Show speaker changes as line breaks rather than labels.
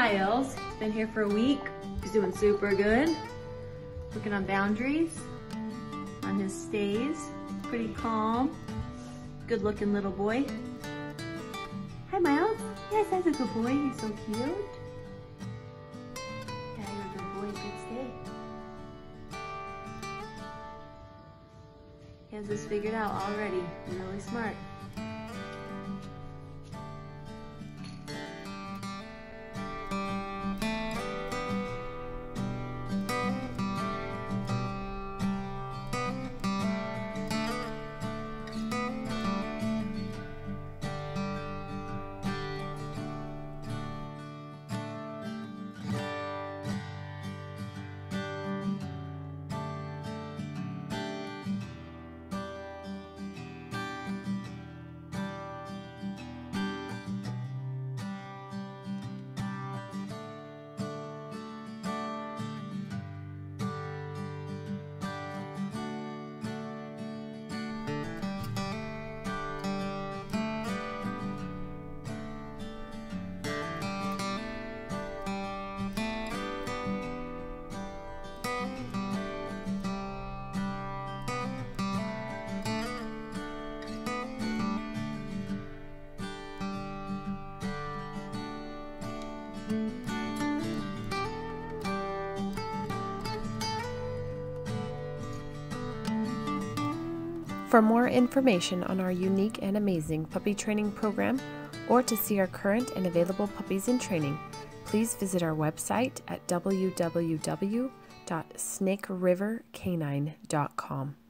Miles. He's been here for a week. He's doing super good. Working on boundaries, on his stays. Pretty calm. Good looking little boy. Hi, Miles. Yes, that's a good boy. He's so cute. Yeah, you're a good boy. Good stay. He has this figured out already. You're really smart.
For more information on our unique and amazing puppy training program, or to see our current and available puppies in training, please visit our website at www.snakerivercanine.com.